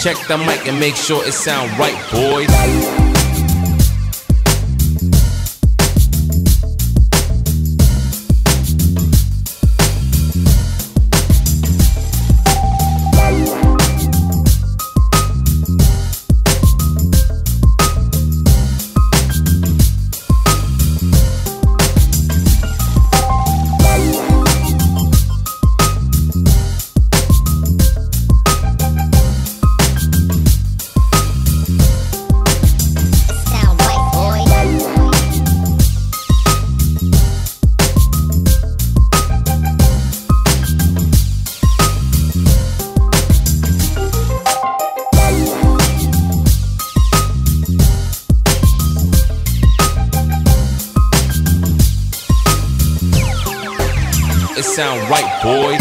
Check the mic and make sure it sound right, boys. It sound right, boys.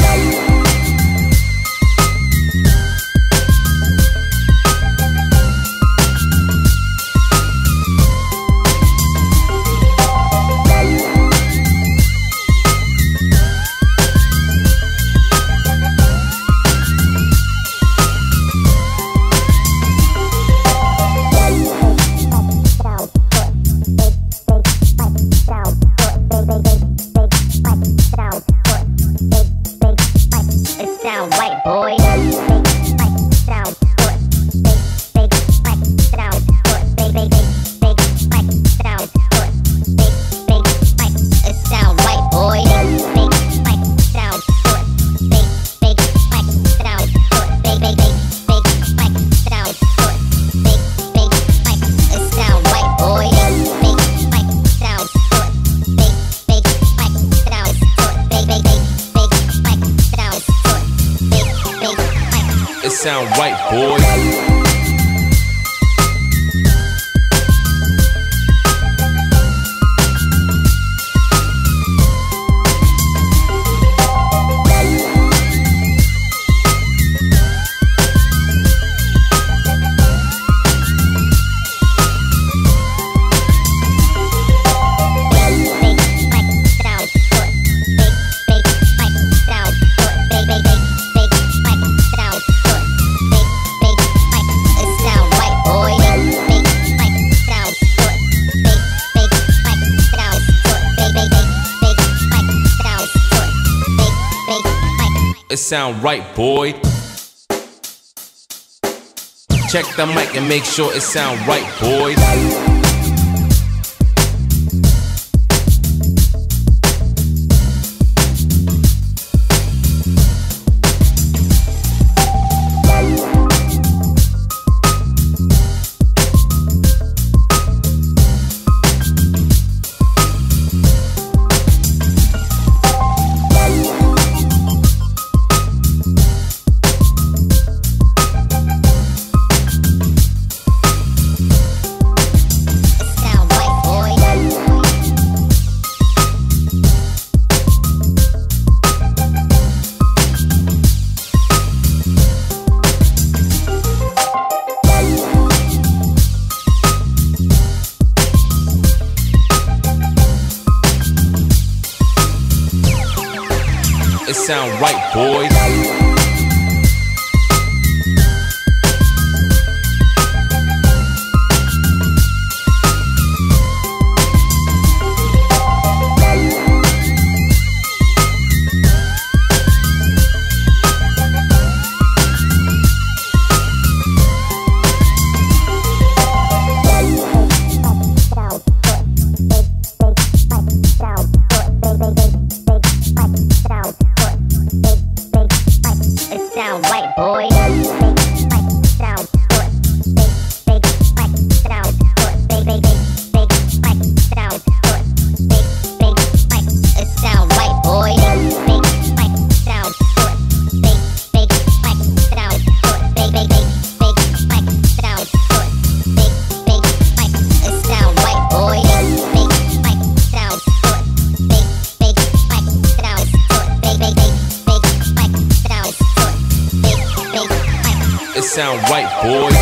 It sound right, boys. It sound right, boy. Check the mic and make sure it sound right, boys. It sound right, boys. Sound right, boys.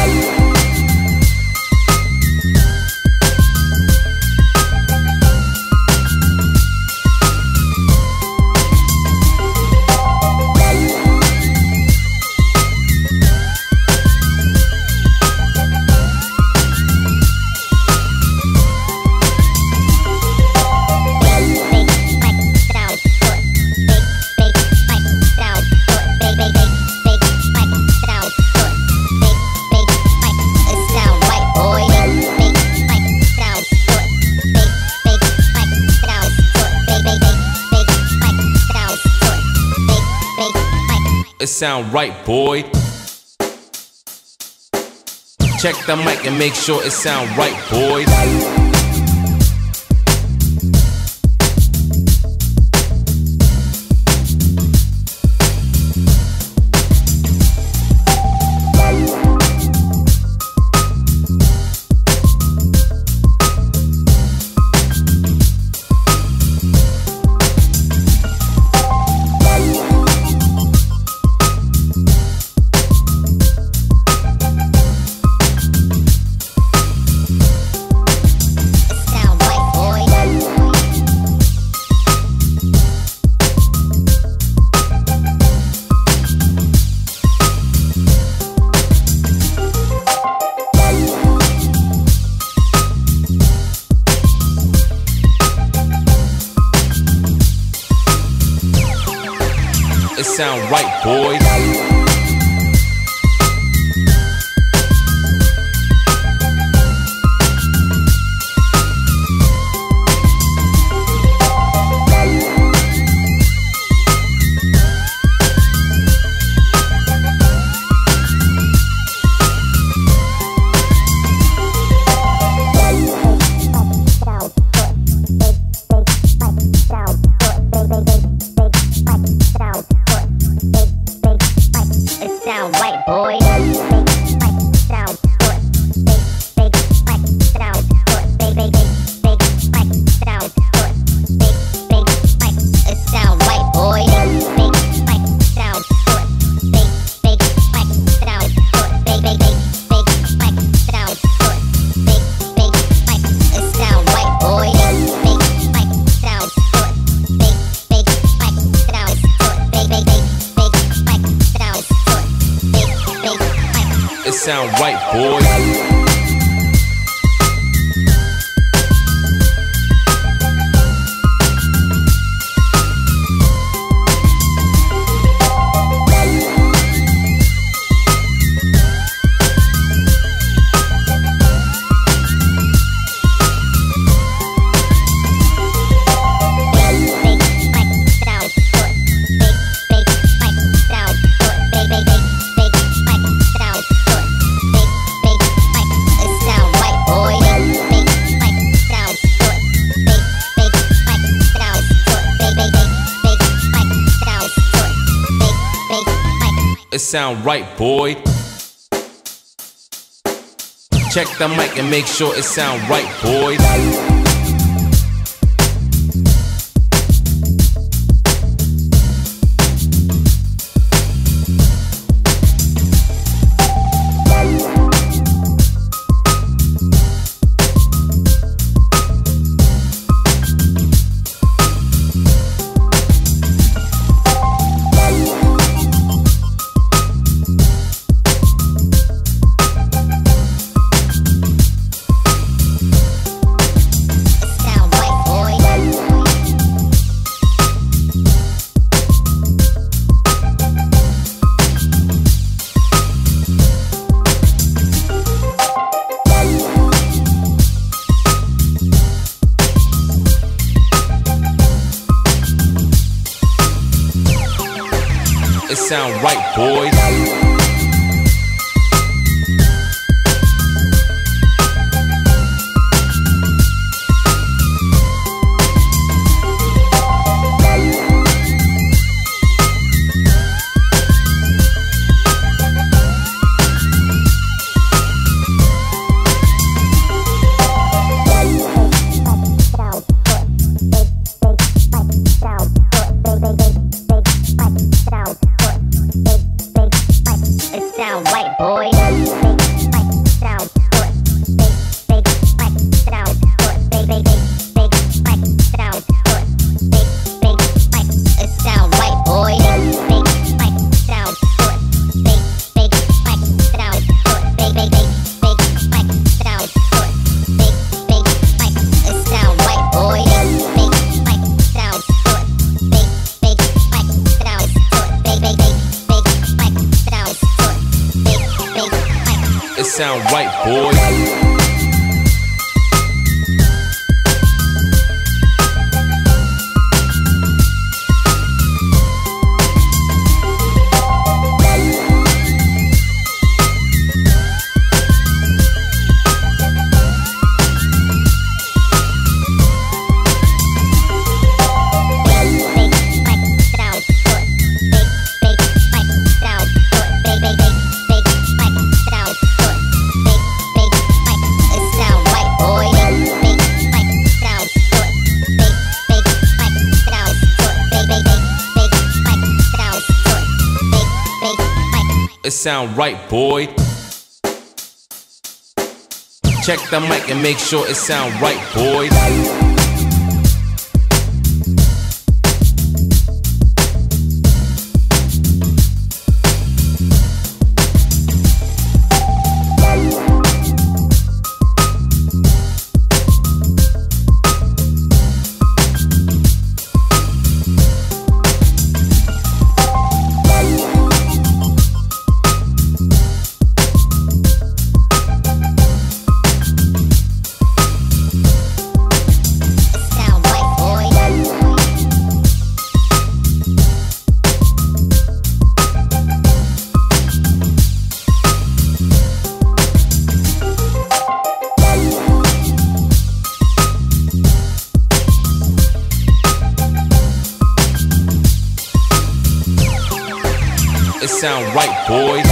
it sound right, boy. Check the mic and make sure it sound right, boy. It sound right, boy. Sound right, boy. Sound It sound right, boy. It sound right, boy. Check the mic and make sure it sound right, boy. It sound right, boy. Sound right, boy. Sound It sound right, boy. It sound right, boy. Check the mic and make sure it sound right, boy. It sound right, boys.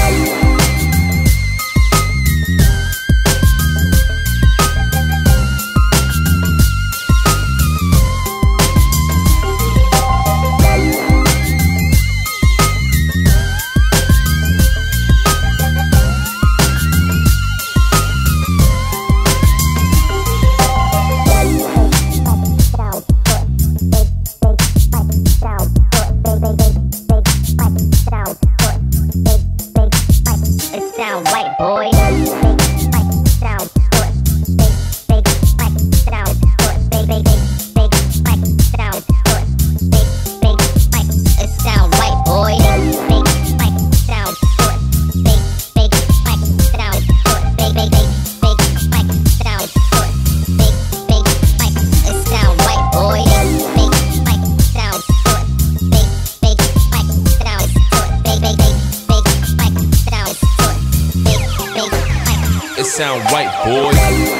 Sound right, boy. Sound good. Big sound good. Big sound good. Big it sound right, boy. Big sound good. Big sound good. Big sound good. Big it sound right, boy. Big sound good. Big sound good. Big sound good. It sound right, boy.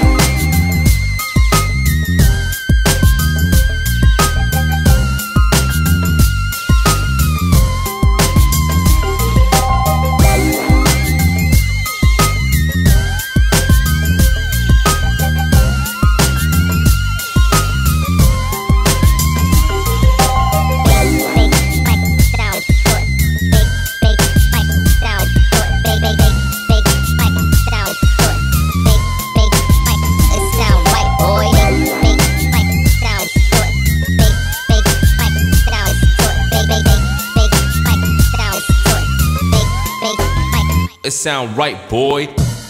It sound right, boy.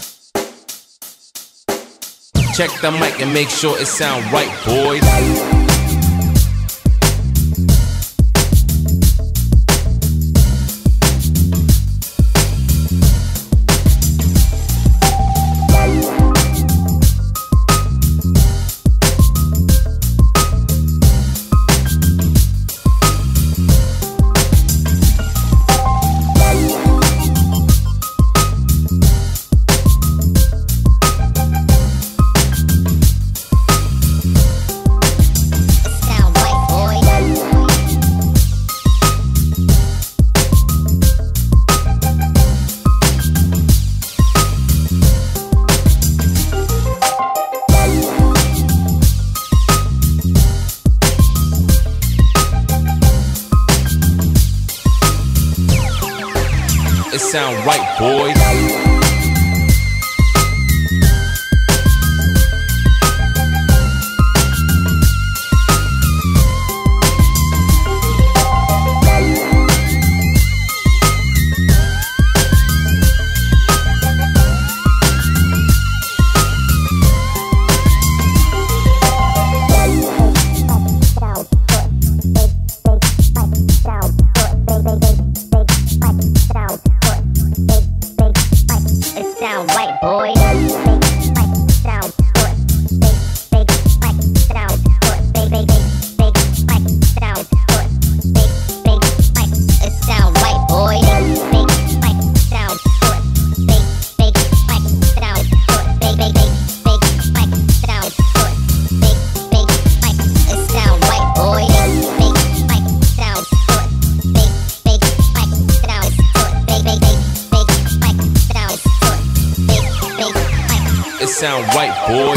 Check the mic and make sure it sound right, boy. It sound right, boys. Sound right, boy. Sound good. Big sound good. Big sound good. Big it sound right, boy. Big sound good. Big sound good. Big sound good. Big it sound right, boy. Big sound good. Big sound good. Big sound good. It sound right, boy.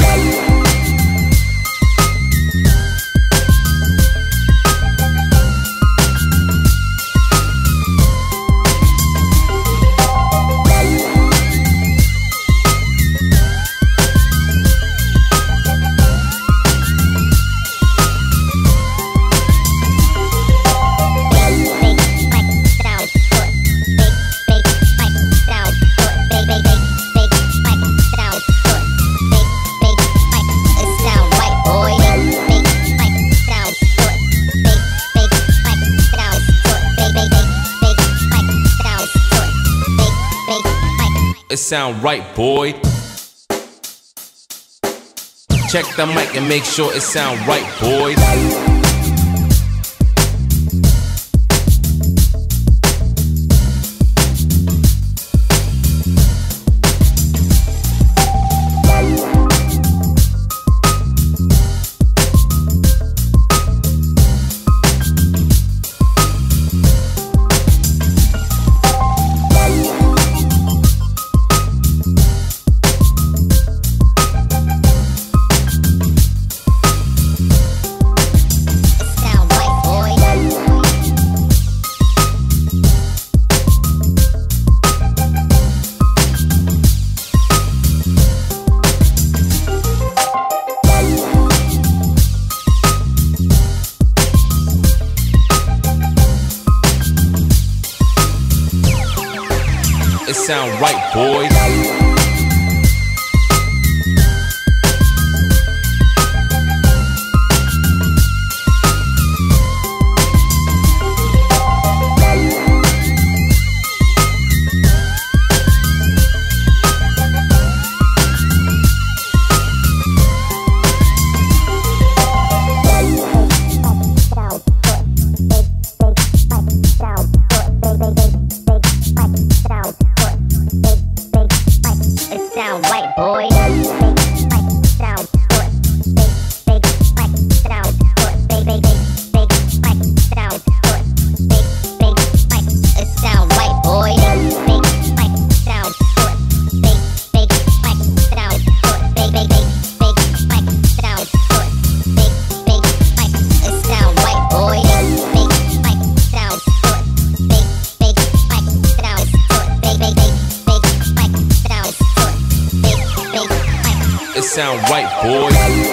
It sound right, boy. Check the mic and make sure it sound right, boy. It sound right, boy. Sound right, boy. It sound right, boy.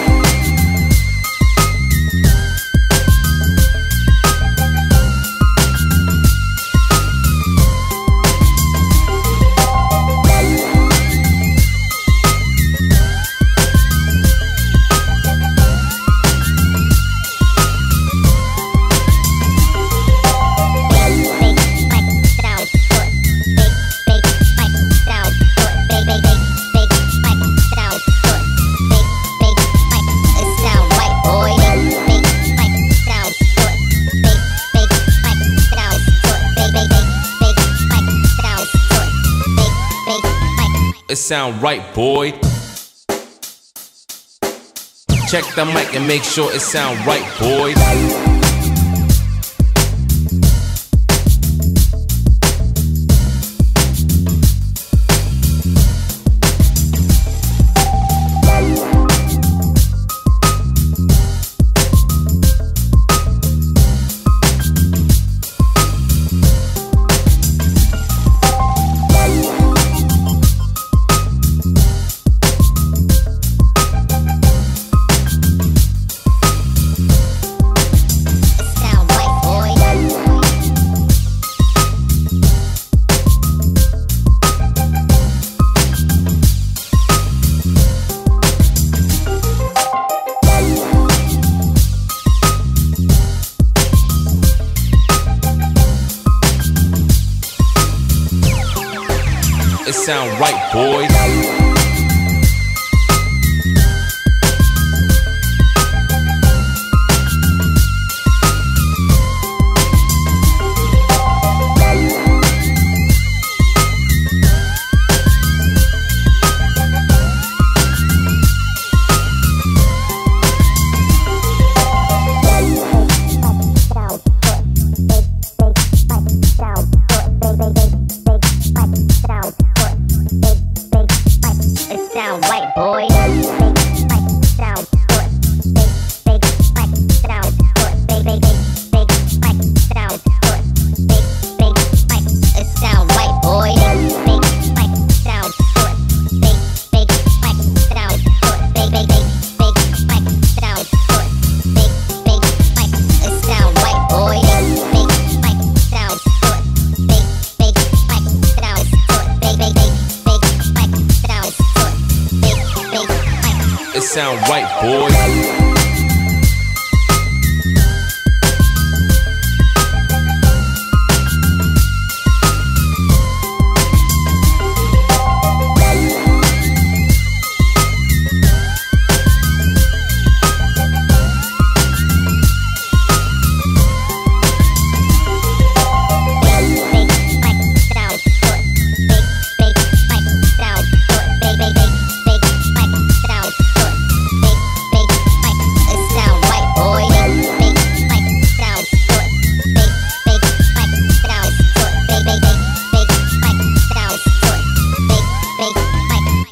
It sound right, boy. Check the mic and make sure it sound right, boy. It sound right, boy. Sound right, boy. It sound right, boy.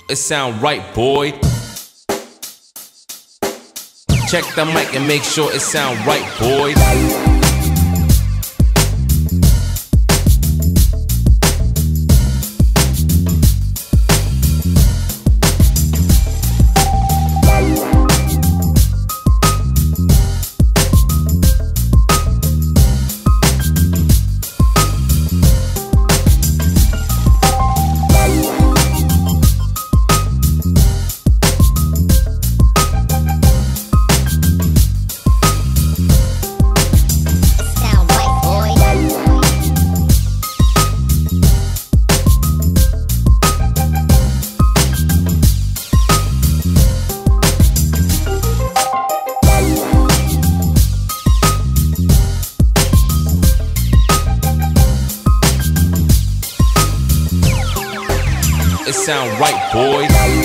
It sound right, boy. Check the mic and make sure it sound right, boy. It sound right, boy.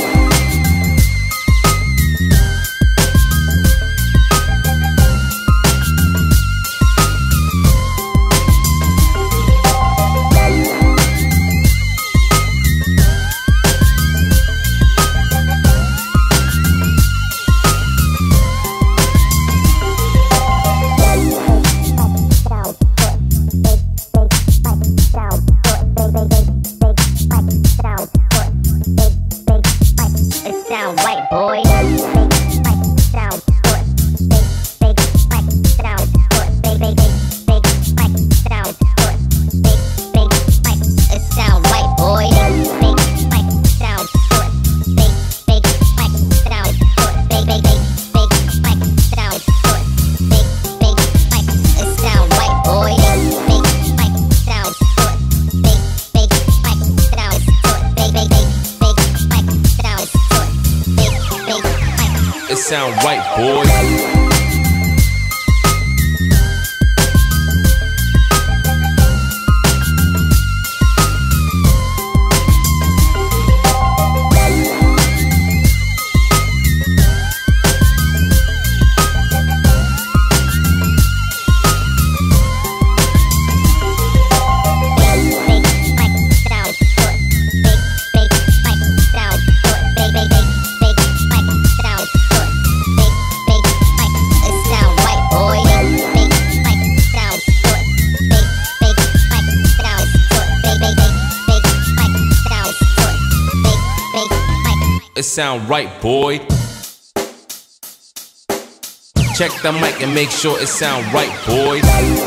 Sound right, boy. Sound It sound right, boy. It sound right, boy. Check the mic and make sure it sound right, boy.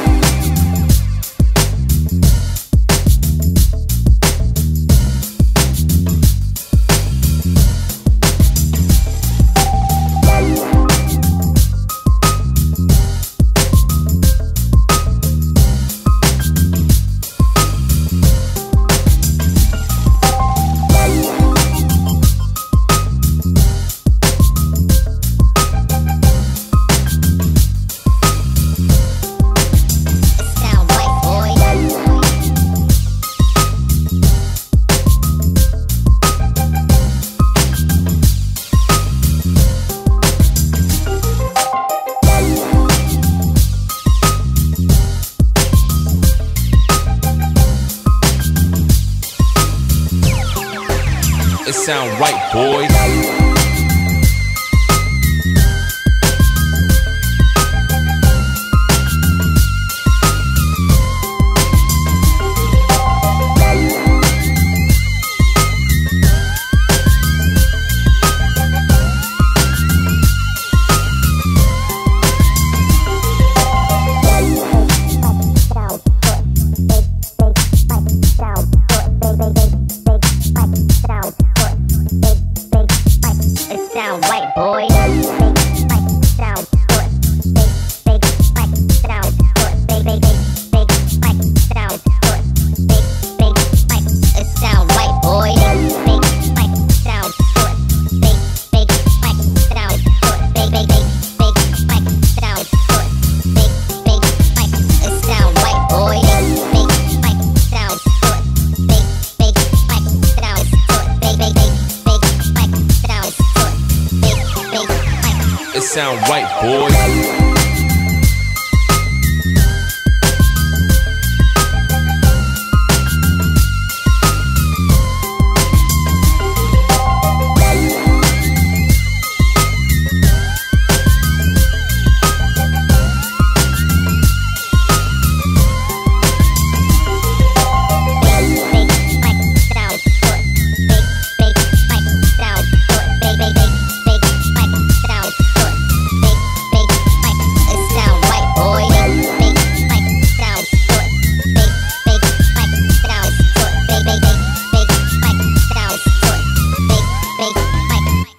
It sound right, boy. sound right, boy. Sound It sound right, boy.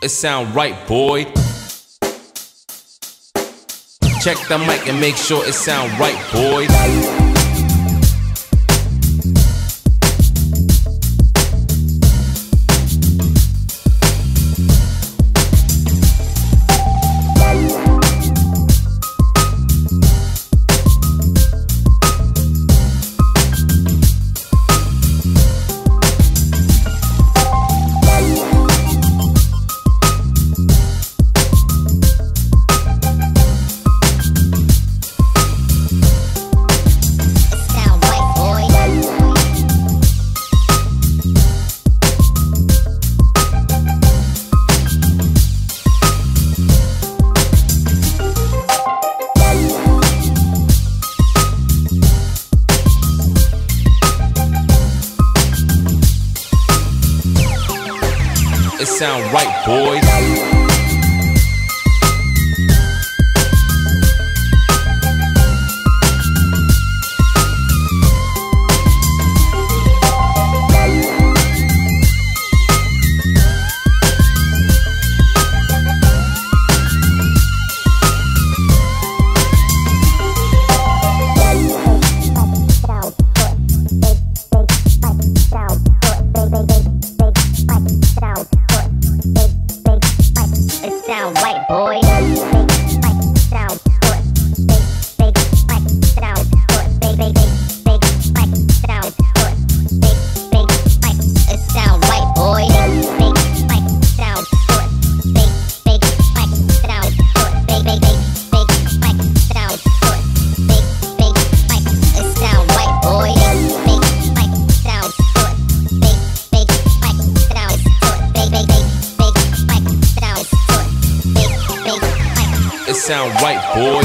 it sound right, boy. Check the mic and make sure it sound right, boy. It sound right, boy. Sound right, boy. Sound good. Big sound good. Big sound good. Big it sound right, boy. Big sound good. Big sound good. Big sound good. Big it sound right, boy. Big sound good. Big sound good. Big sound good. It sound right, boy.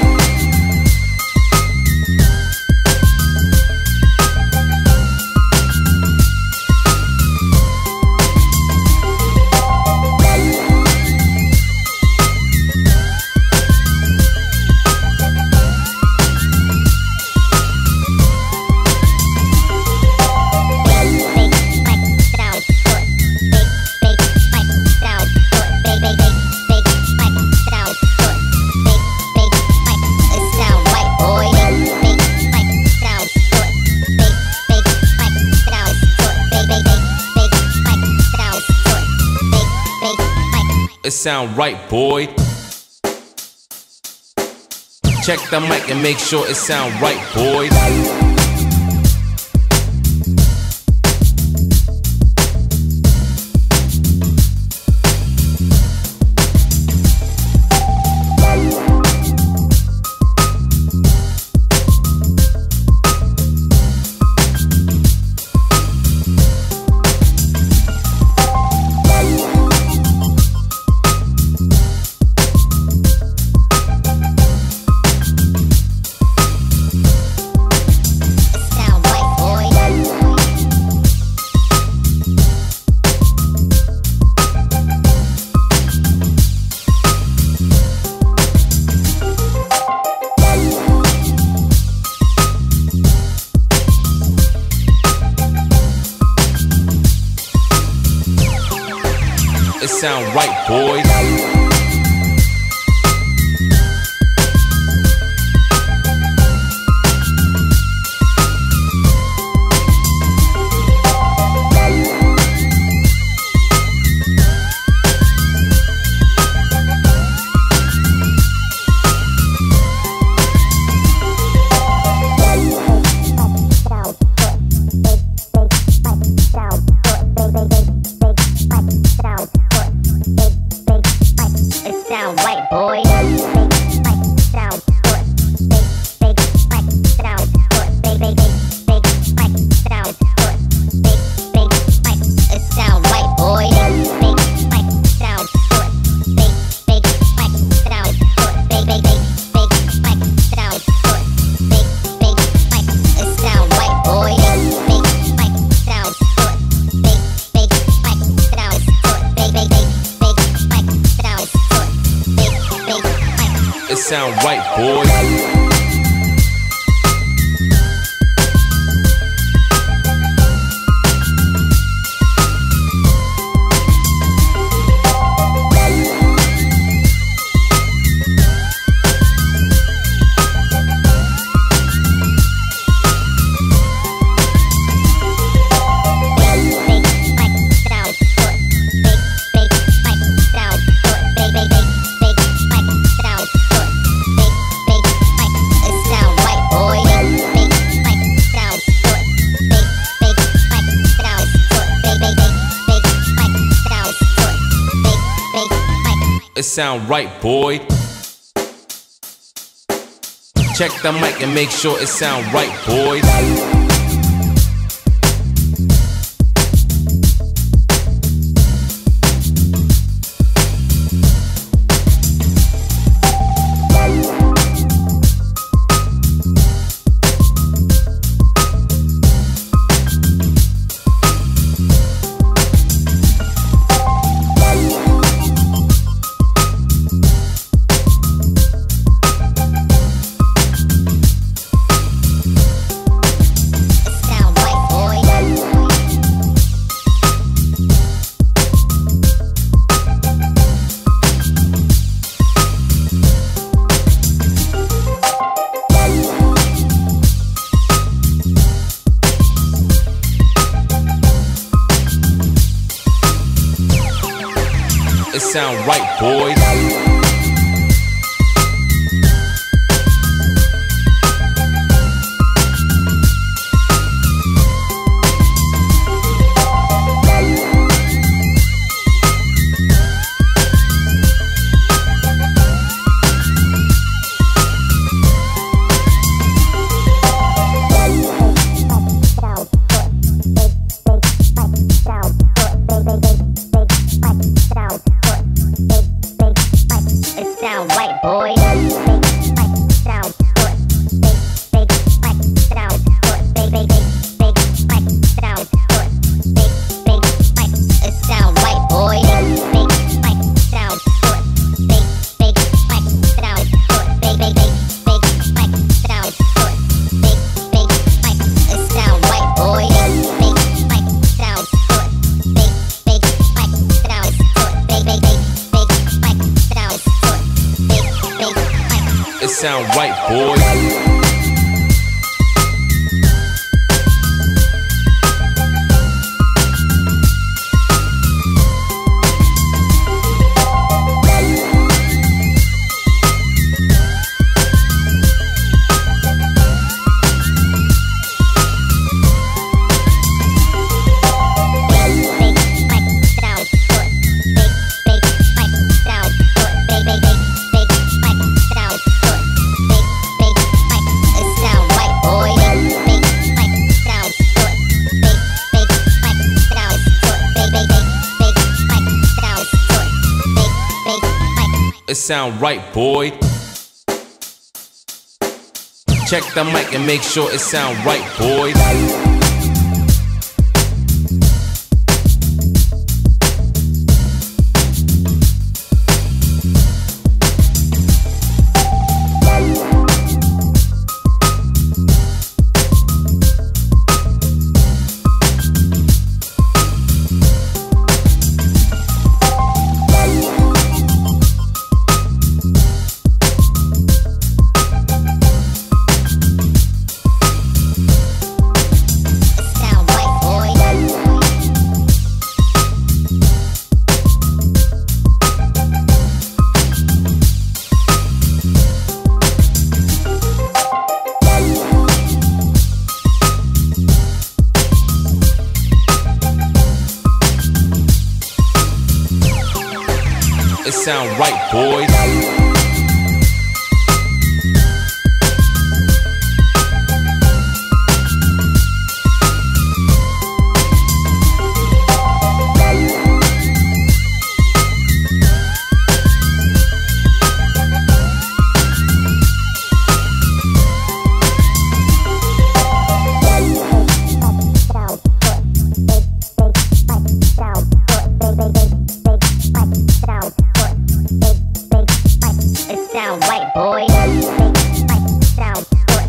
It sound right, boy. Check the mic and make sure it sound right, boy. It sound right, boy. Sound right, boy. Sound good. Big sound good. Big sound good. Big it sound right, boy. Big sound good. Big sound good. Big sound good. Big it sound right, boy. Big sound good. Big sound good. Big sound good. It sound right, boy. it sound right, boy. Check the mic and make sure it sound right, boy. It sound right, boy. Sound right, boy. Sound it sound right, boy. It sound right, boy. It sound right, boy. Check the mic and make sure it sound right, boy. It sound right, boy. Sound right, boy. Sound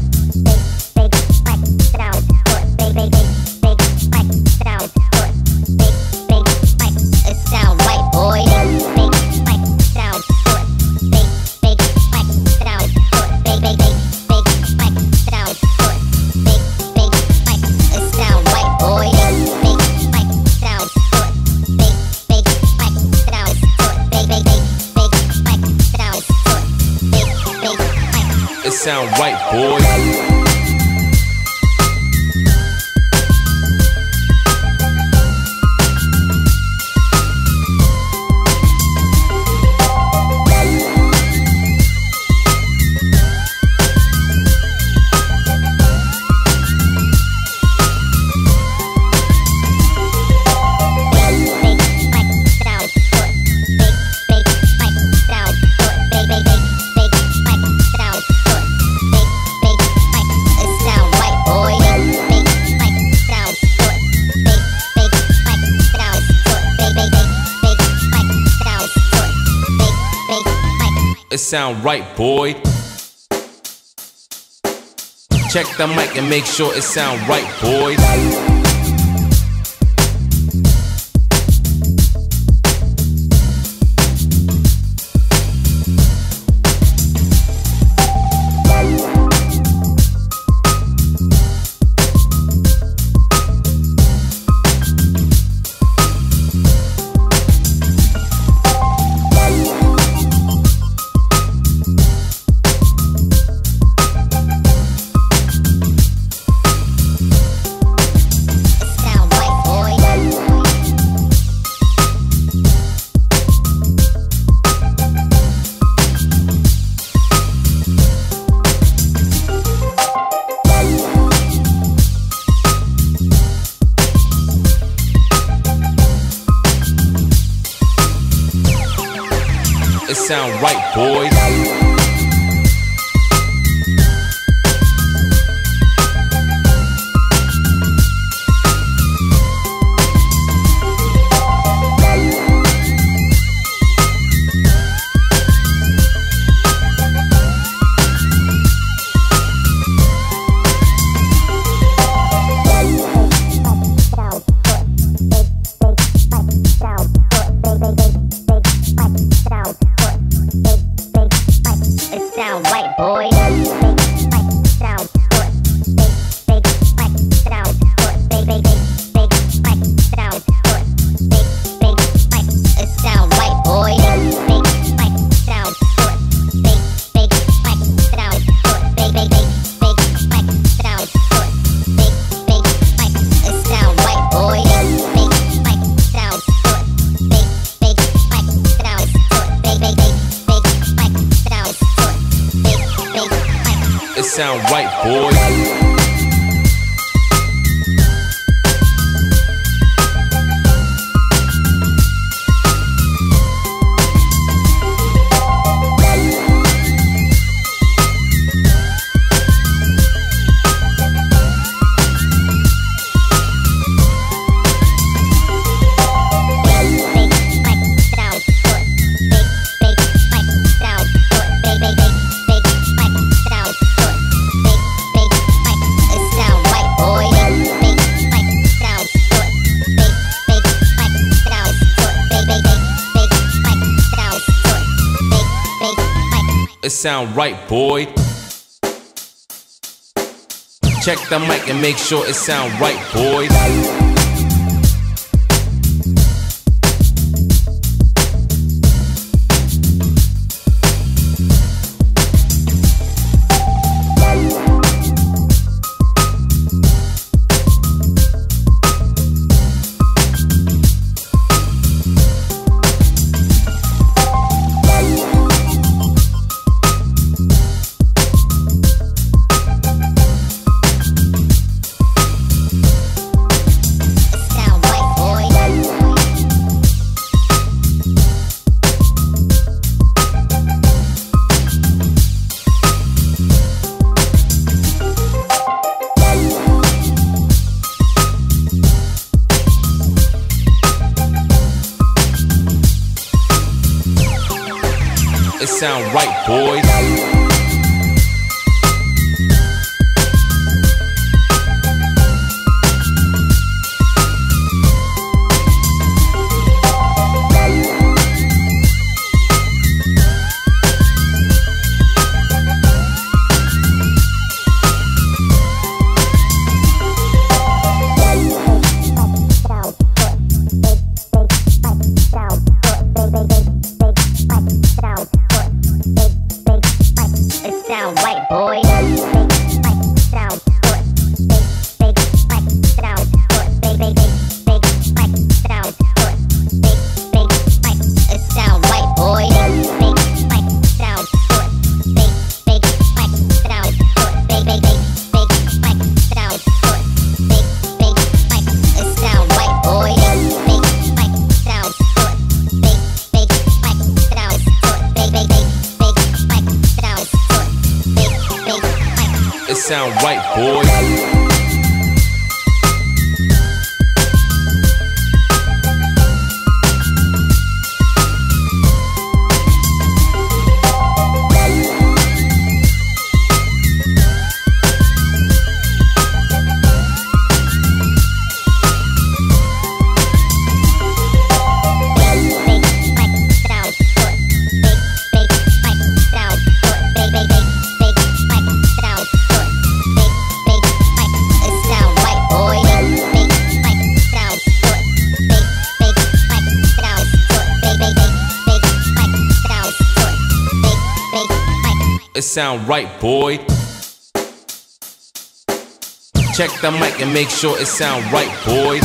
it sound right, boy. It sound right, boy. sound right, boy. Check the mic and make sure it sound right, boy. It sound right, boys. Sound right, boy. Sound good. Big sound good. Big sound good. Big it sound right, boy. Big sound good. Big sound good. Big sound good. Big it sound right, boy. Big sound good. Big sound good. Big sound good. It sound right, boy. It sound right, boy. Check the mic and make sure it sound right, boy. It sound right, boys. Sound right, boy. Sound good. Big sound good. Big sound good. Big it sound right, boy. Big sound good. Big sound good. Big sound good. Big it sound right, boy. Big sound good. Big sound good. Big sound good. It sound right, boy. It sound right, boy. Check the mic and make sure it sound right, boys.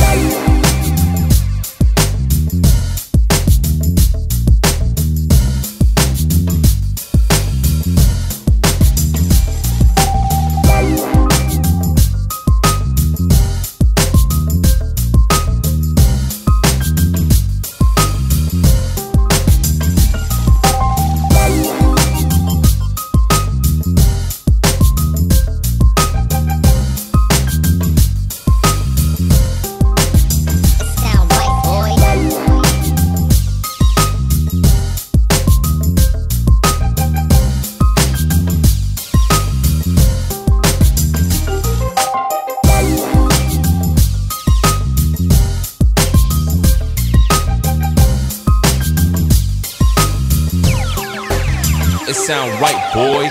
It sound right, boys.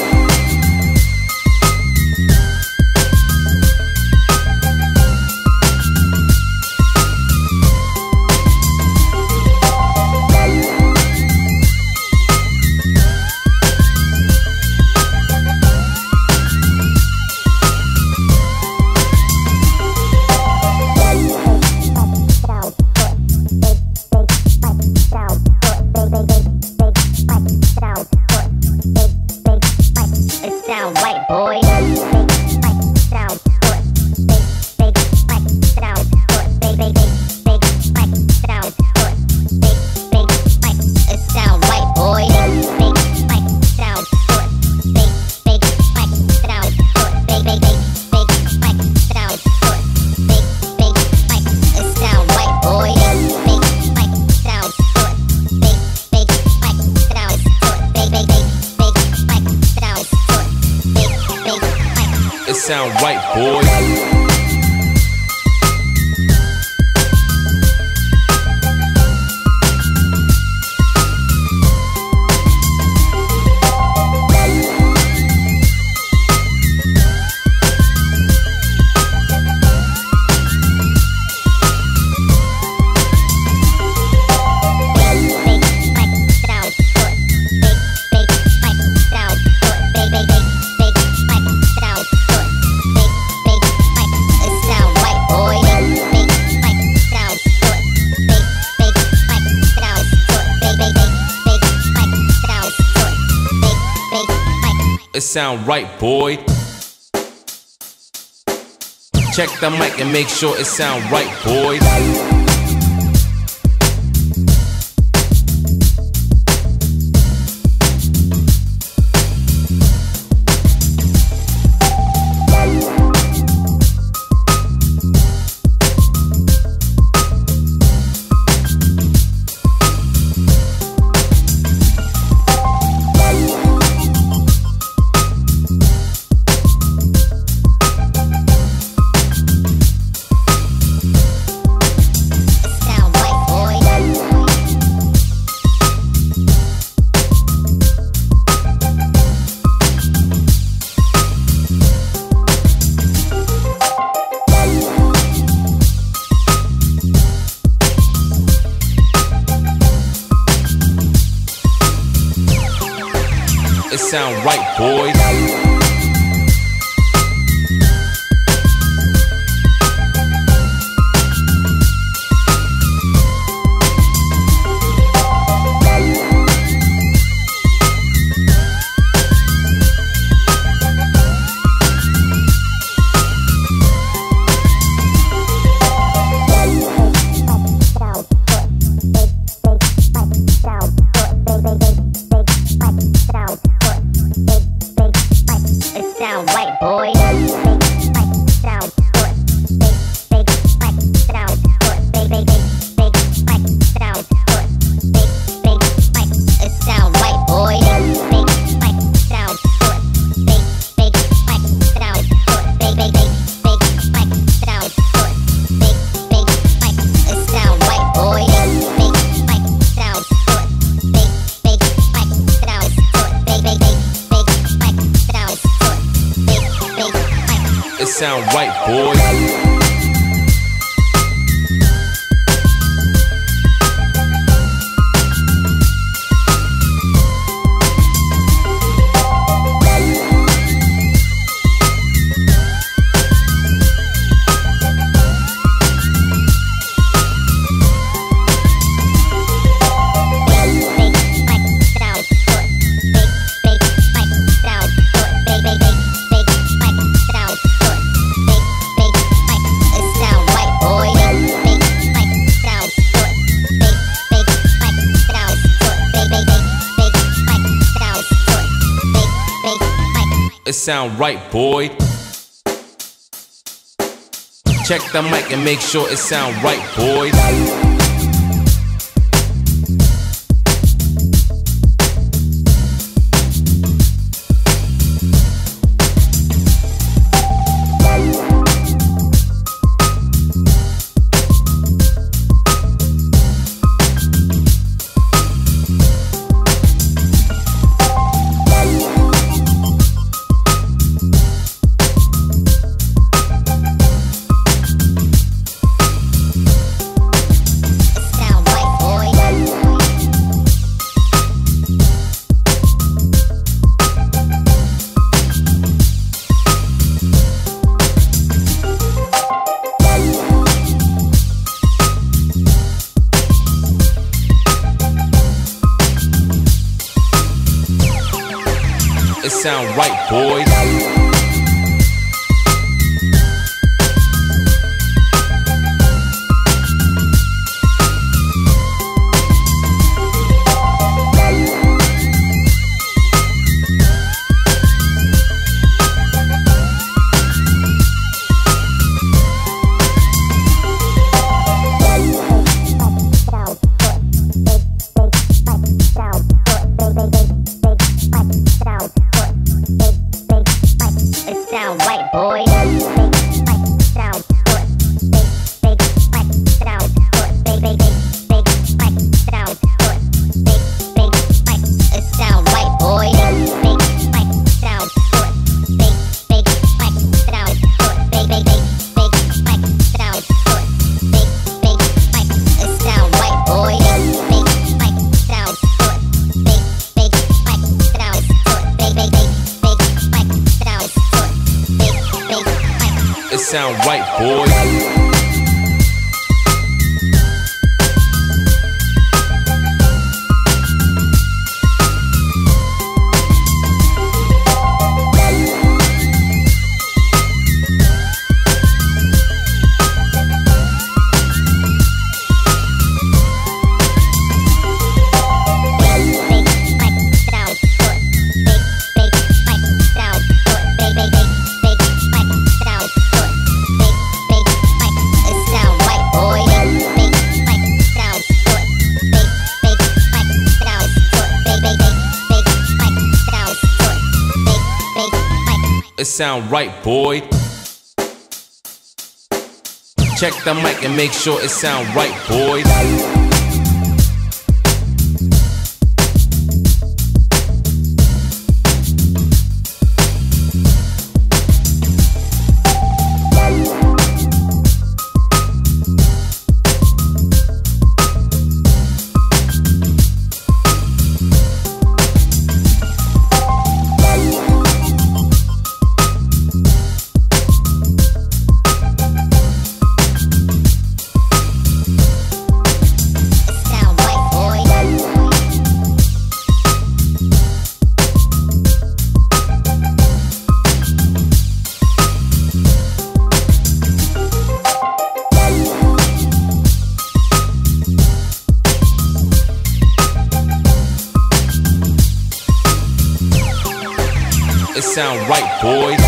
Sound right, boys. It sound right, boy. Check the mic and make sure it sound right, boys. It sound right, boys. It sound right, boys. It sound right, boy. Check the mic and make sure it sound right, boy. It sound right, boy. Sound right, boy. It sound right, boy. It sound right, boy. Check the mic and make sure it sound right, boy. It sound right, boy.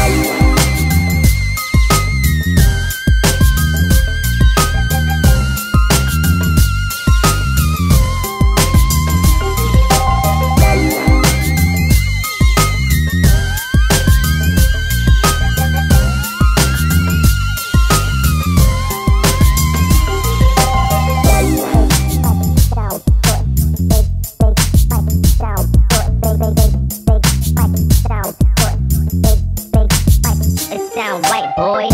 Sound right, boy.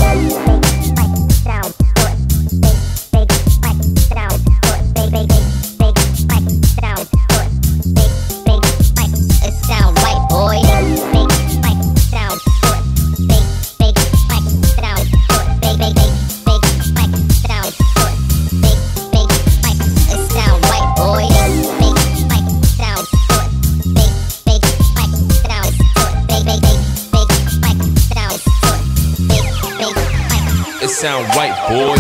It sound right, boy.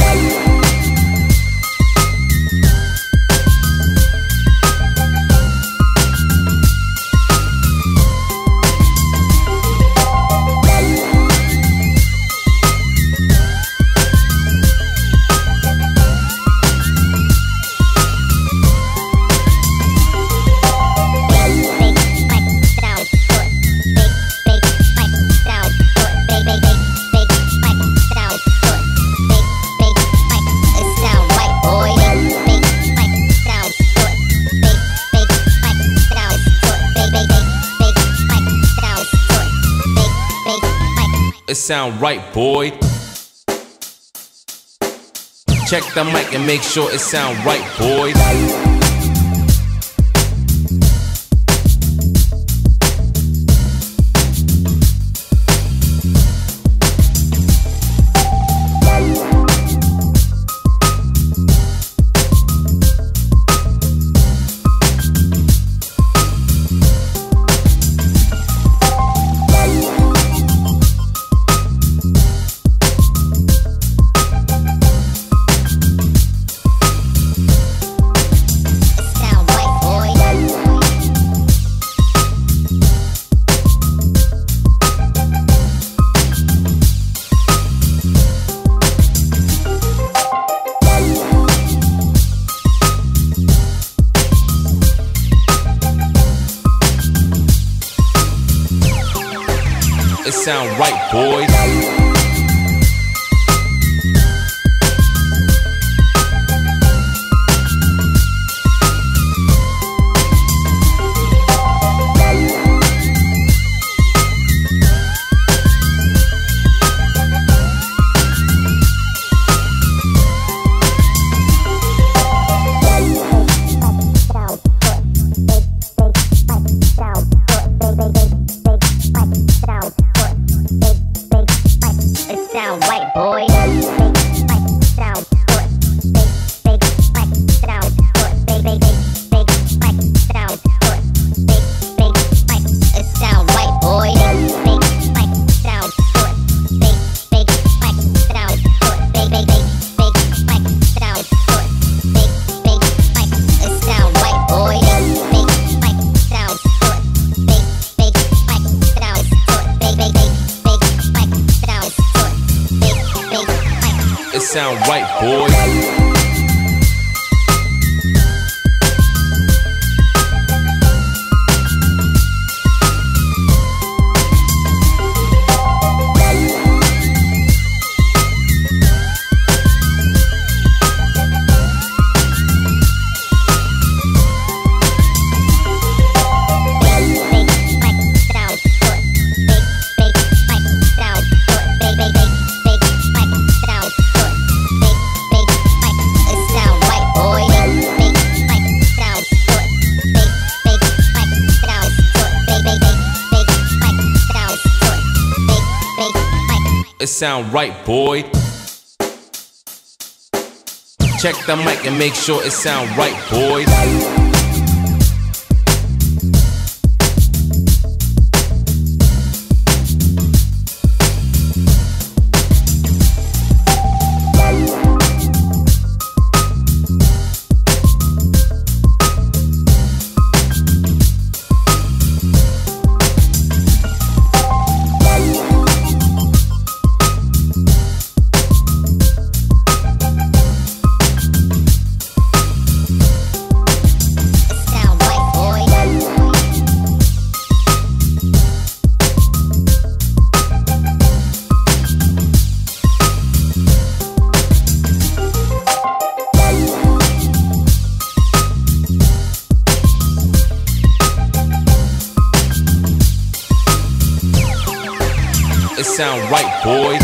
it sound right, boy. Check the mic and make sure it sound right, boy. It sound right, boy. Sound right, boy. Sound good. Big sound good. Big sound good. Big it sound right, boy. Big sound good. Big sound good. Big sound good. Big it sound right, boy. Big sound good. Big sound good. Big sound good. It sound right, boy. It sound right, boy. Check the mic and make sure it sound right, boy. It sound right, boy.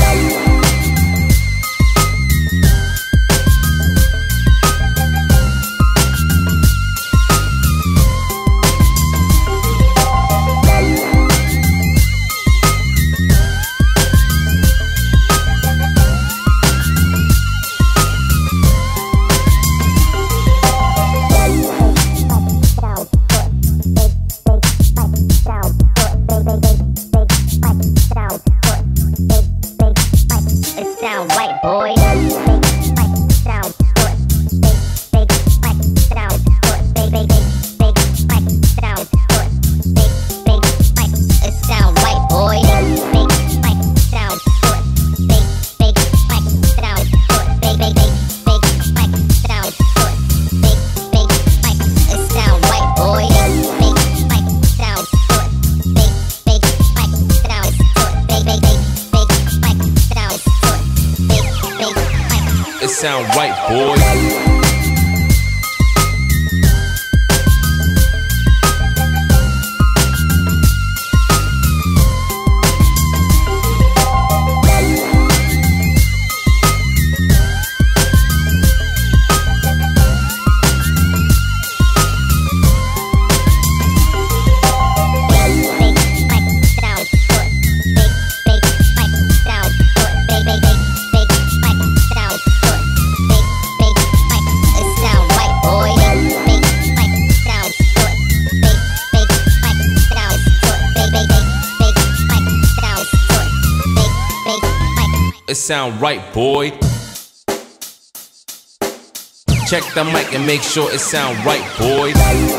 Sound right, boy. Sound good. Big sound good. Big sound good. Big it sound right, boy. Big sound good. Big sound good. Big sound good. Big it sound right, boy. Big sound good. Big sound good. Big sound good. It sound right, boy. sound right, boy. Check the mic and make sure it sound right, boy.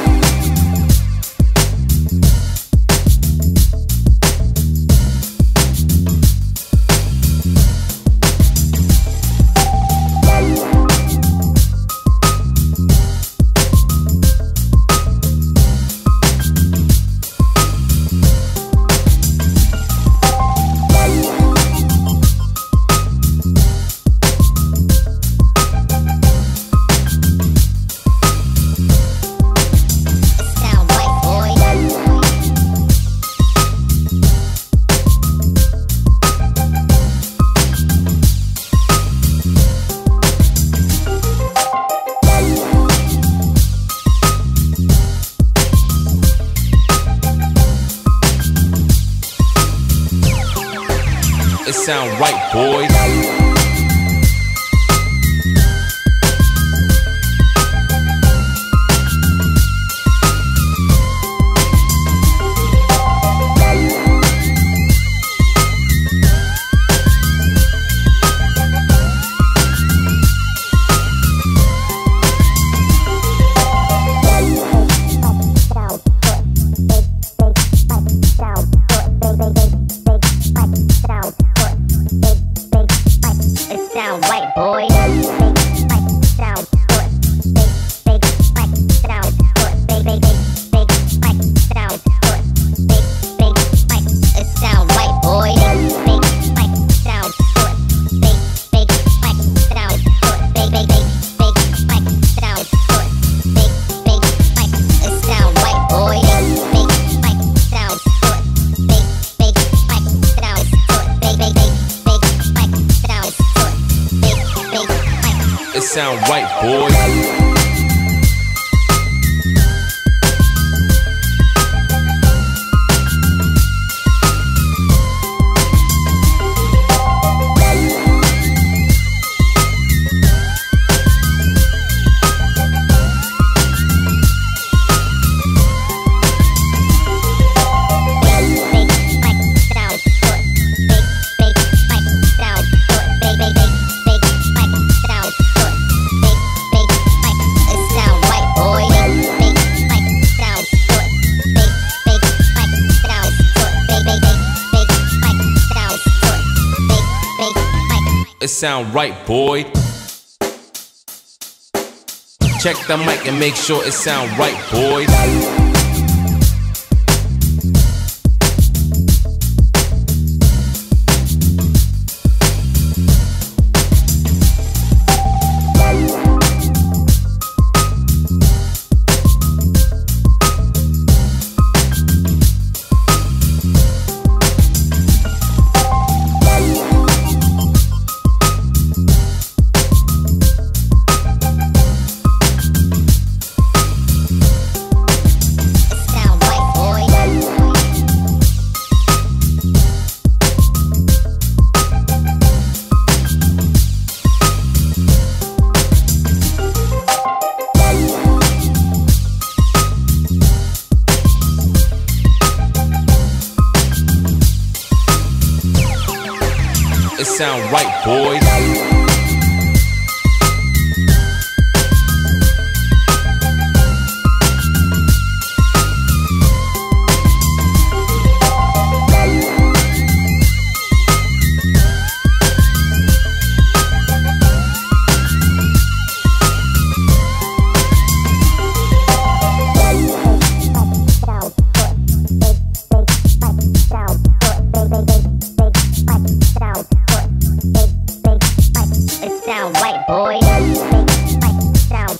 It sound right, boy. Sound right, boy. Sound it sound right, boy. It sound right, boy. It sound right, boy. Check the mic and make sure it sound right, boy. It sound right, boy. Sound right, boy. Sound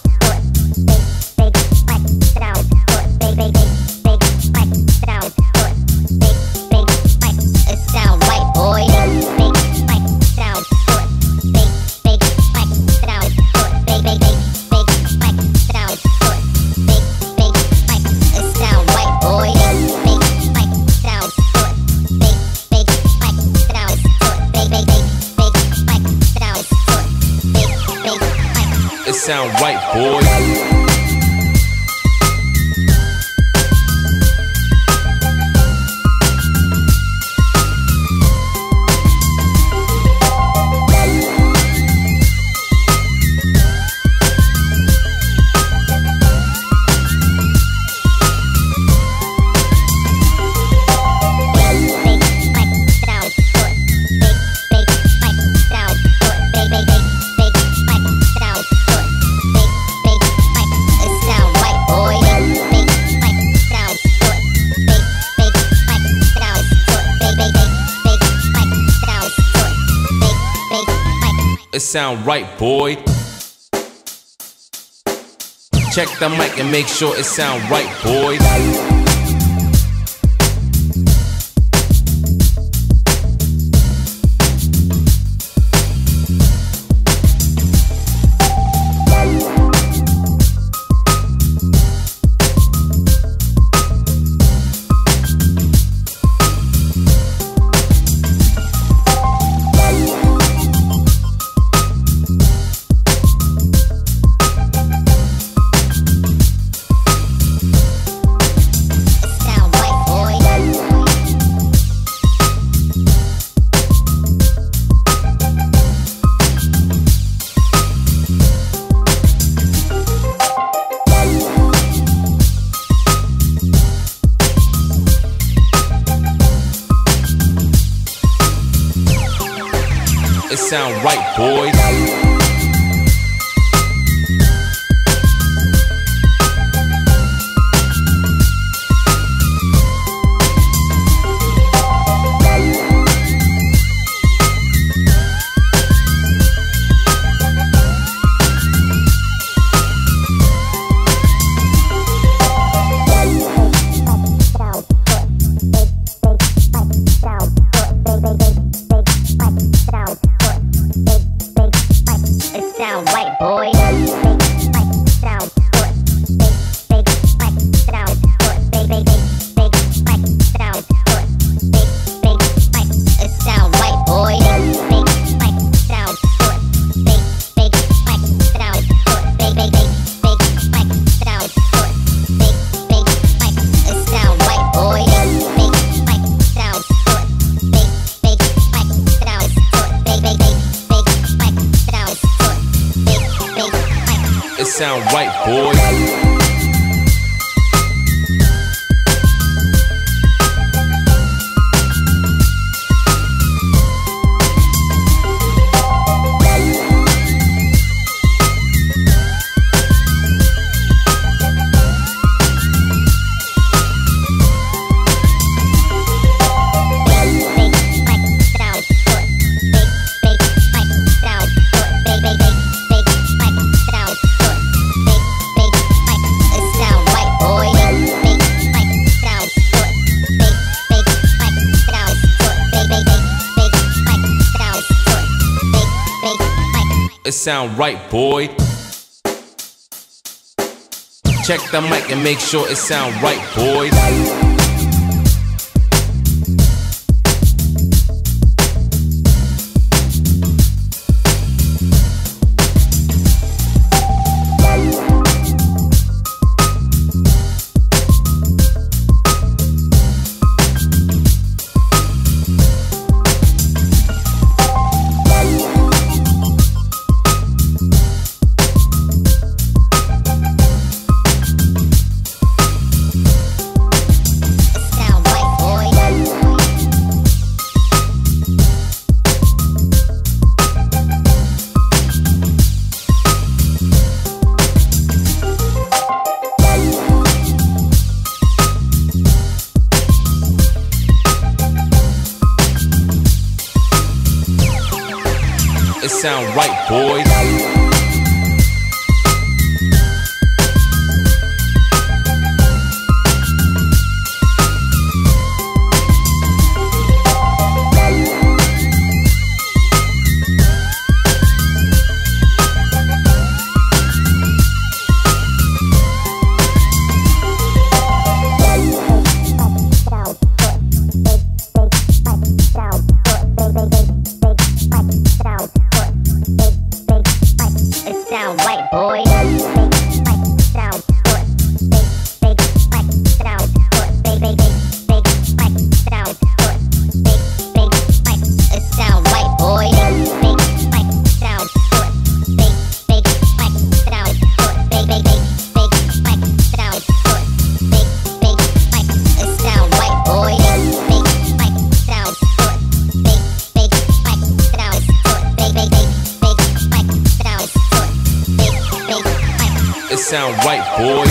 it sound right, boy. It sound right, boy. It sound right, boy. sound right, boy. Check the mic and make sure it sound right, boy. It sound right, boy. Sound right, boy. It sound right, boy. It sound right, boy. Check the mic and make sure it sound right, boy. It sound right, boy. Sound right, boy. It sound right, boy.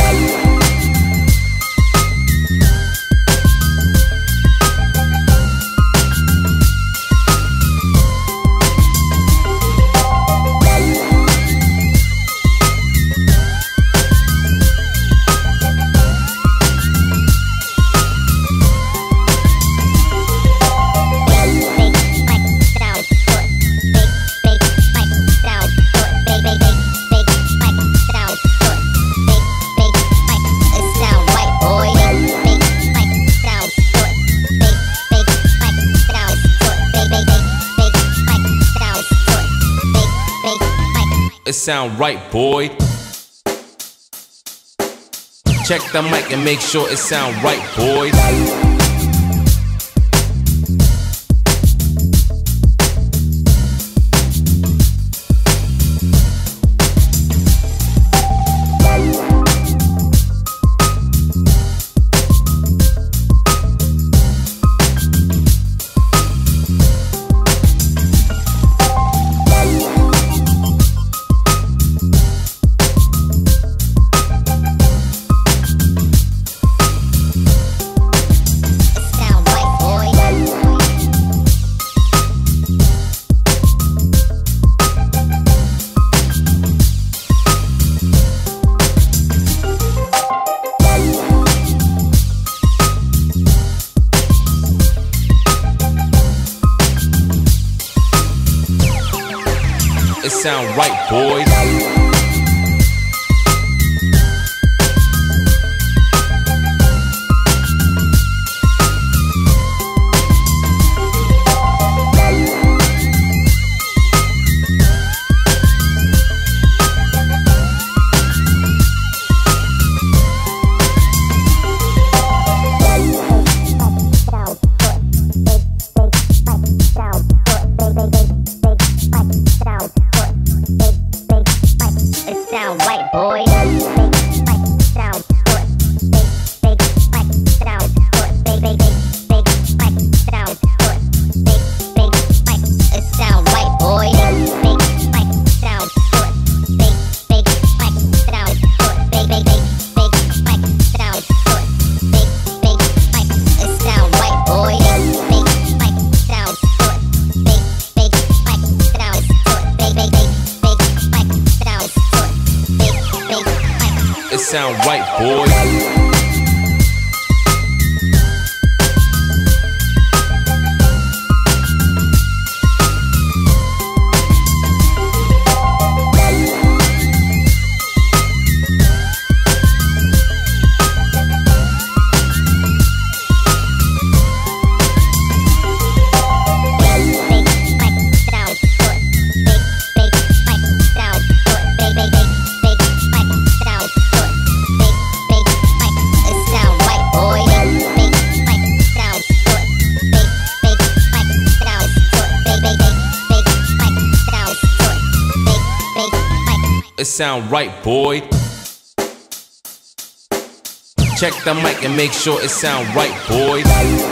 sound right, boy. Check the mic and make sure it sound right, boys. It sound right, boys. Sound right, boy. Sound sound right, boys. It sound right, boy. Check the mic and make sure it sound right, boys.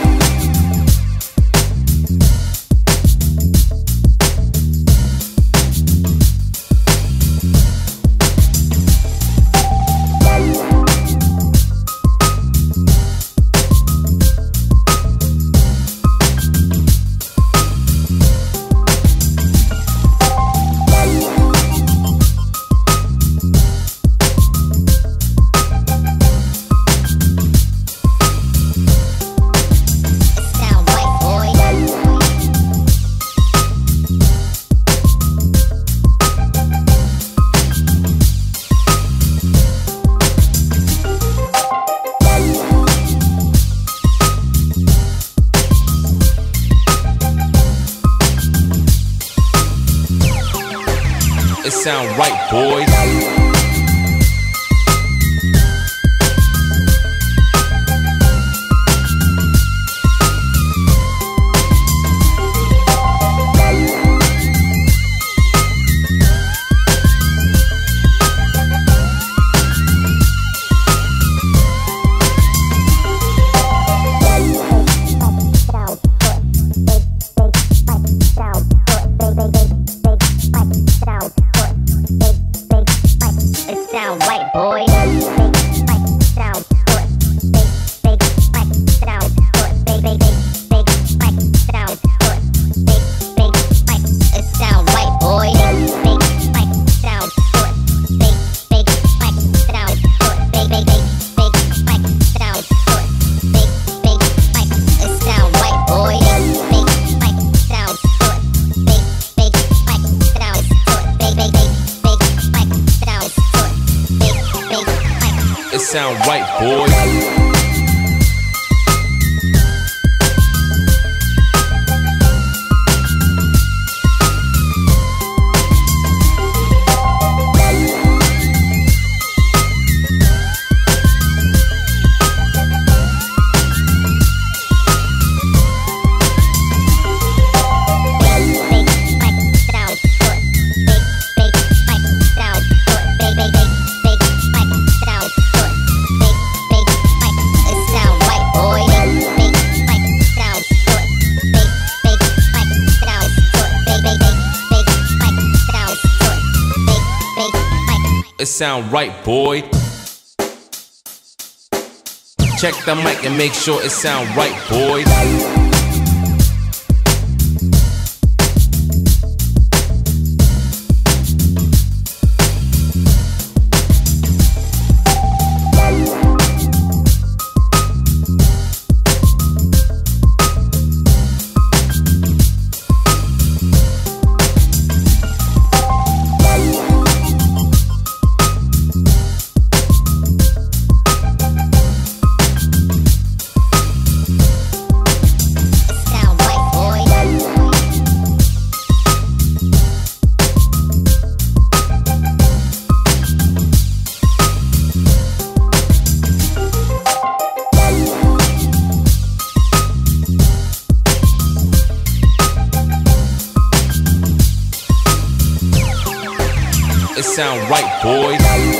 It sound right, boys. sound right, boy. Sound It sound right, boys. sound right, boy. Check the mic and make sure it sound right, boy. It sound right, boy.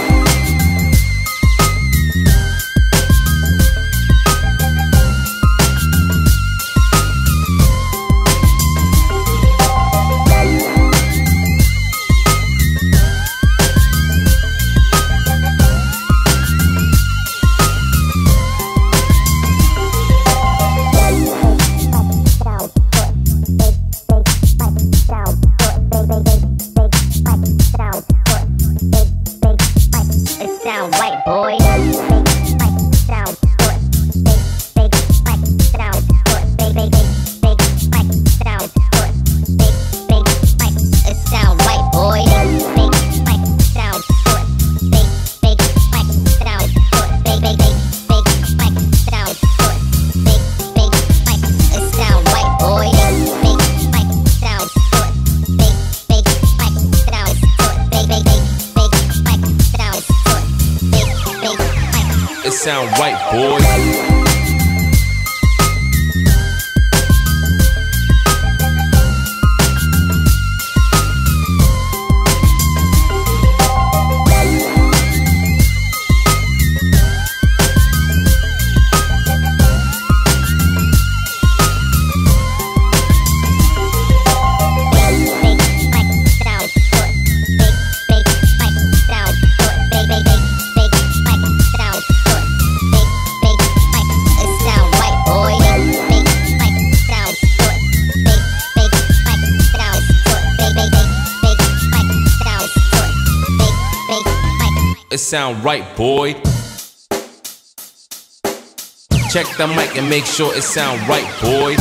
Sound right, boy. Sound It sound right, boy. It sound right, boy. Check the mic and make sure it sound right, boy.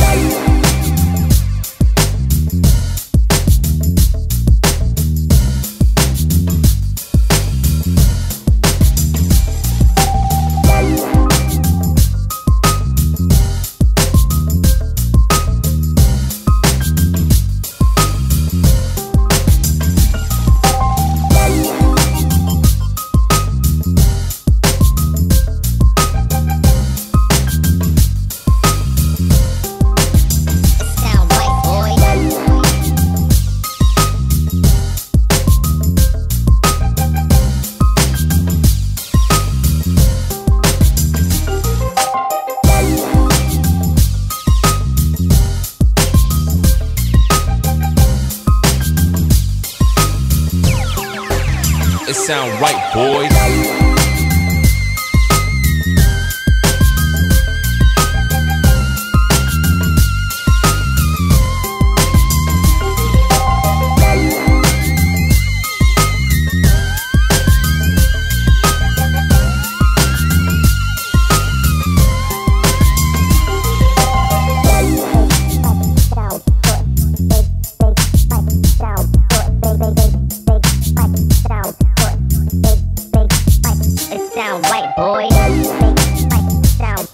It sound right, boy. Sound right, boy. Sound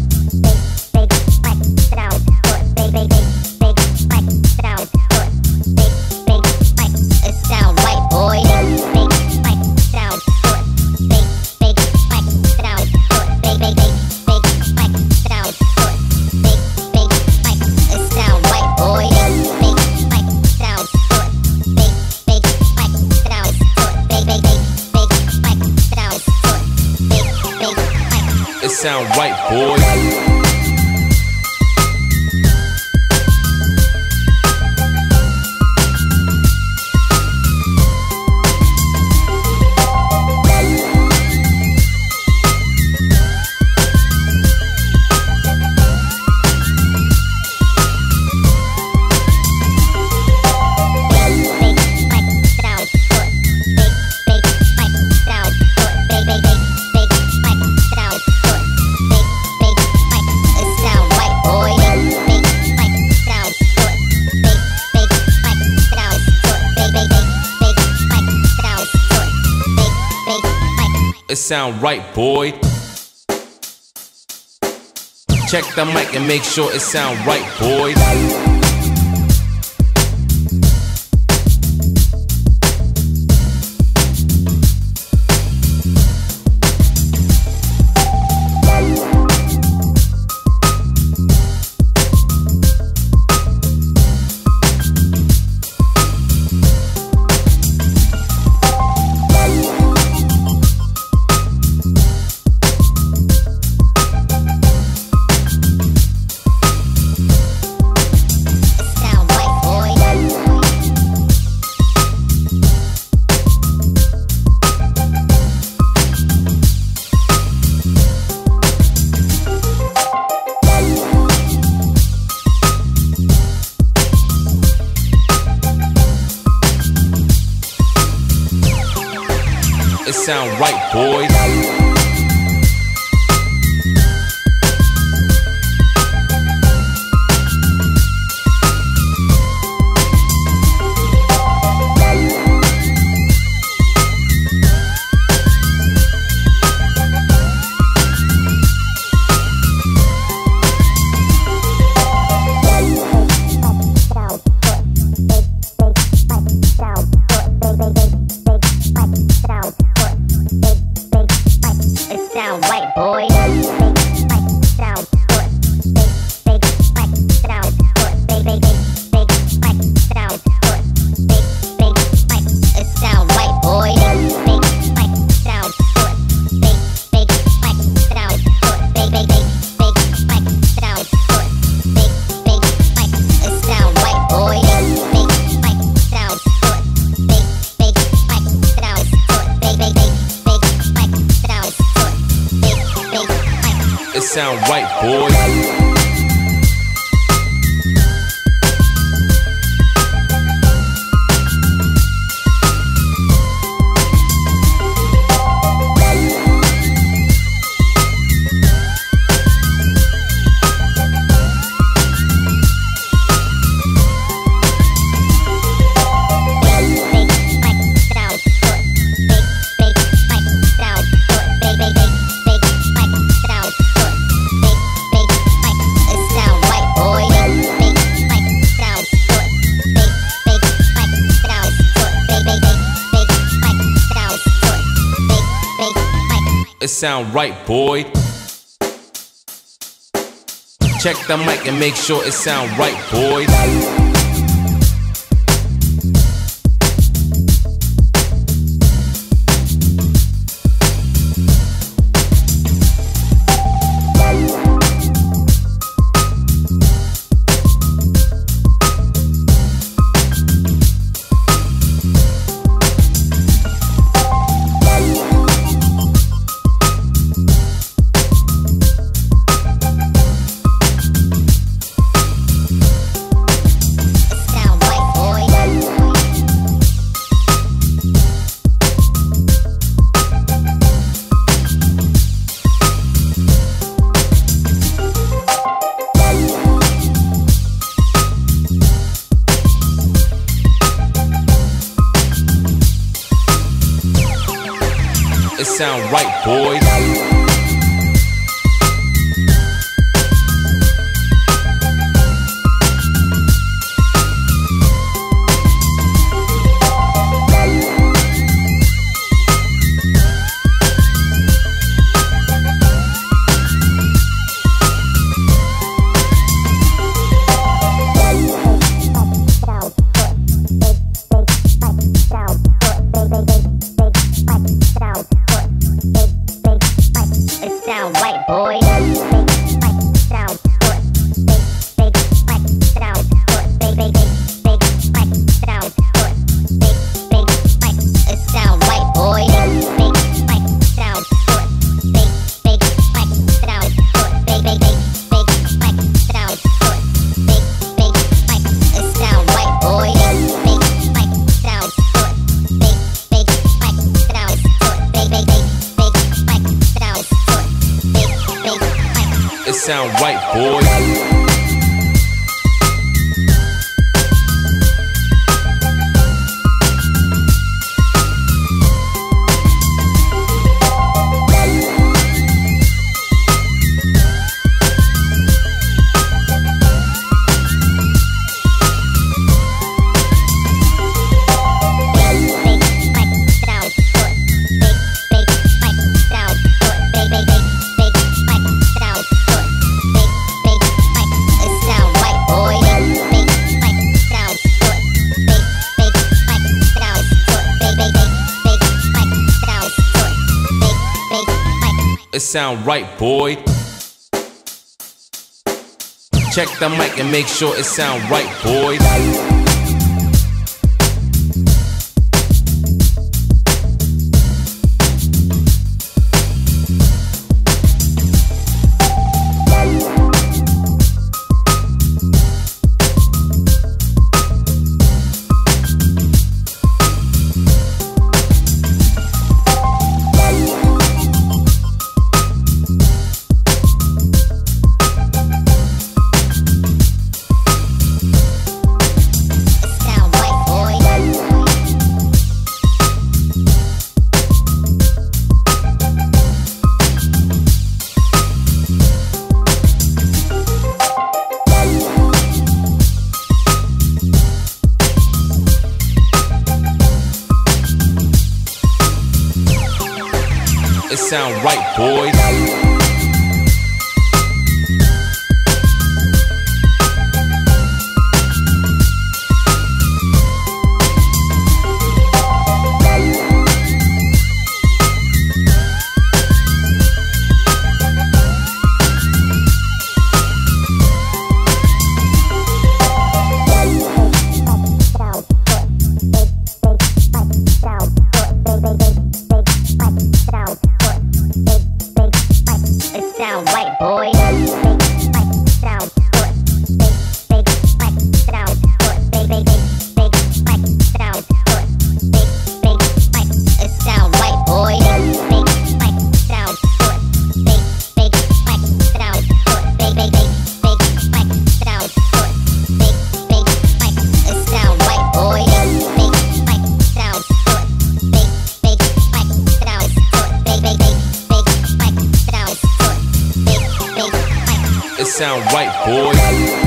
It sound right, boy. sound right, boy. Check the mic and make sure it sound right, boy. It sound right, boys. Sound right, boy. Sound good. Big sound good. Big sound good. Big it sound right, boy. Big sound good. Big sound good. Big sound good. Big it sound right, boy. Big sound good. Big sound good. Big sound good. It sound right, boy. It sound right, boy. Check the mic and make sure it sound right, boy. It sound right, boys. Sound right, boy. Sound good. Big sound good. Big sound good. Big it sound right, boy. Big sound good. Big sound good. Big sound good. Big it sound right, boy. Big sound good. Big sound good. Big sound good. It sound right, boy. it sound right, boy. Check the mic and make sure it sound right, boy. It sound right, boy. Sound right, boy. Sound it sound right, boy. It sound right, boy.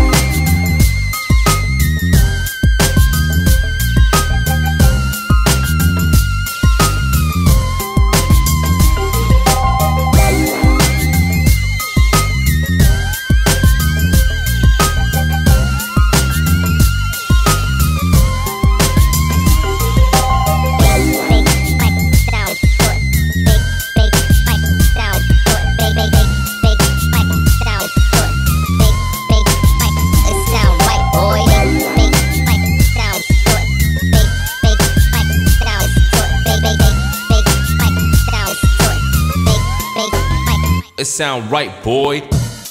It sound right, boy.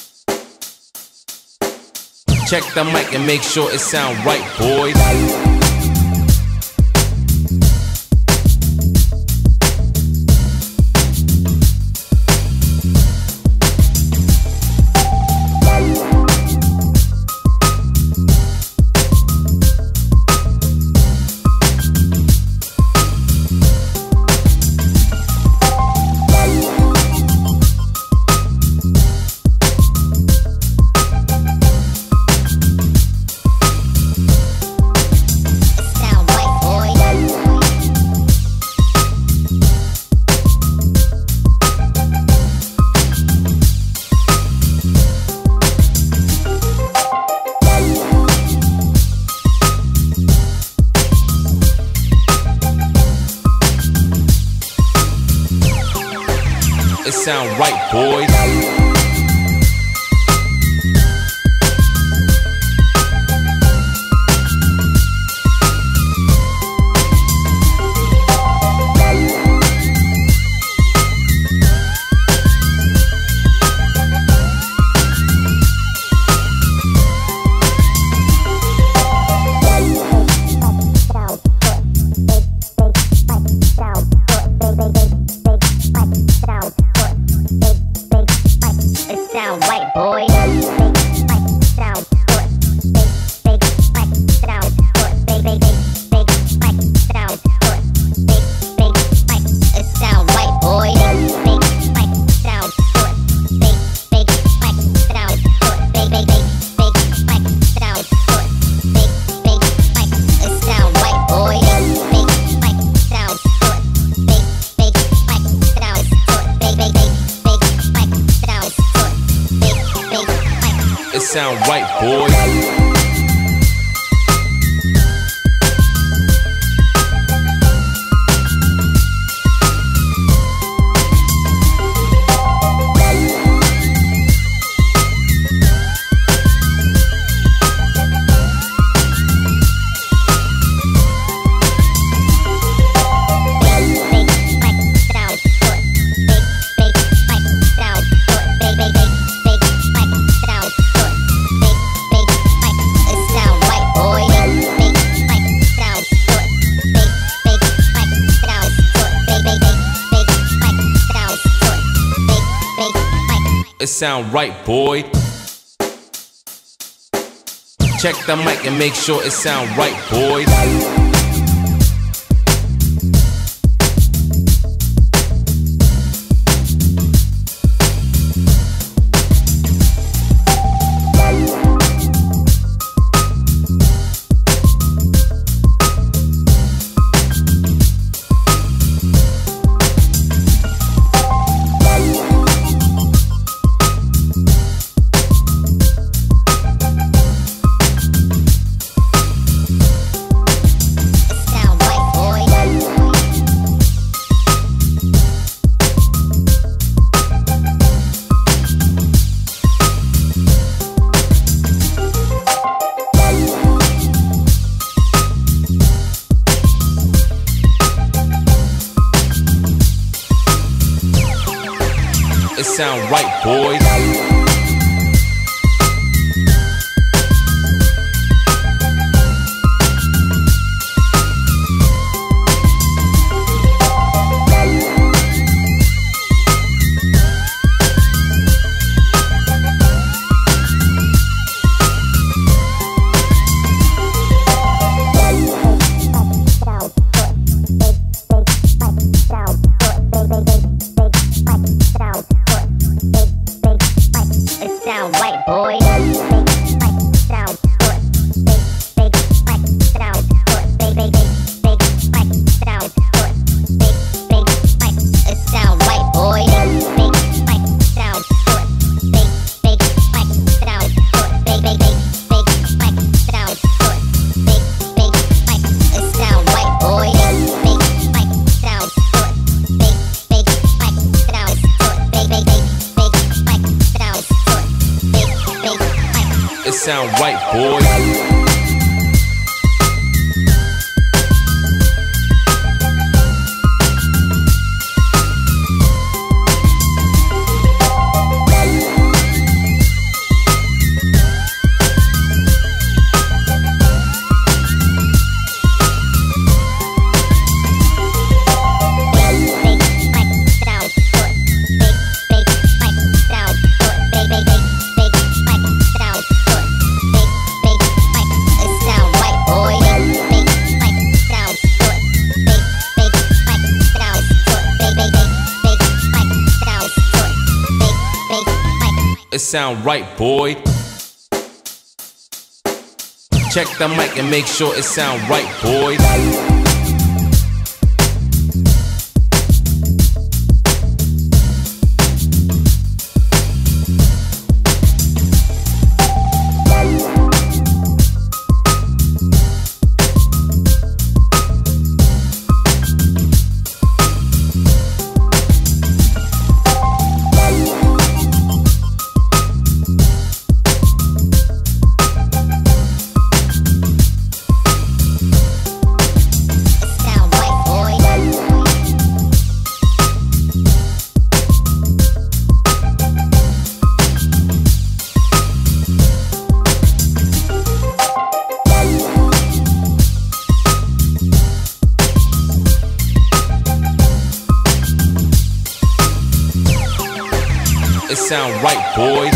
Check the mic and make sure it sound right, boy. It sound right, boy. Sound right, boy. Sound it sound right, boy. It sound right, boy. It sound right, boy. it sound right, boy. Check the mic and make sure it sound right, boy. It sound right, boys. Sound white, boy. Sound good. Big sound good. Big sound good. Big it sound white, boy. Big sound good. Big sound good. Big sound good. Big it sound white, boy. Big sound good. Big sound good. Big sound good. It sound right, boy. It sound right, boy. Check the mic and make sure it sound right, boy. It sound right, boys.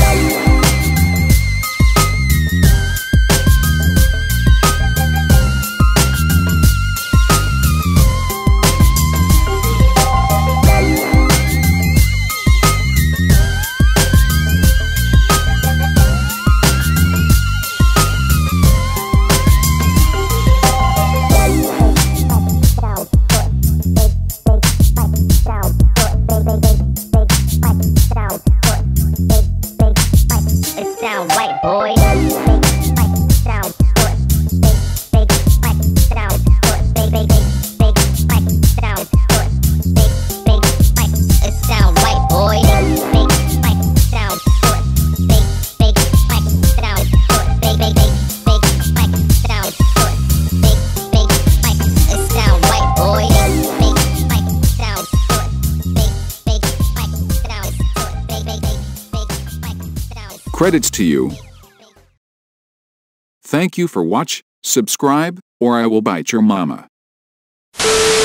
Sound white, boy. Sound good. Big sound good. Big sound good. Big it sound white, boy. Big sound good. Big sound good. Big sound good. Big it sound white, boy. Big sound good. Big sound good. Credits to you. Thank you for watch, subscribe, or I will bite your mama.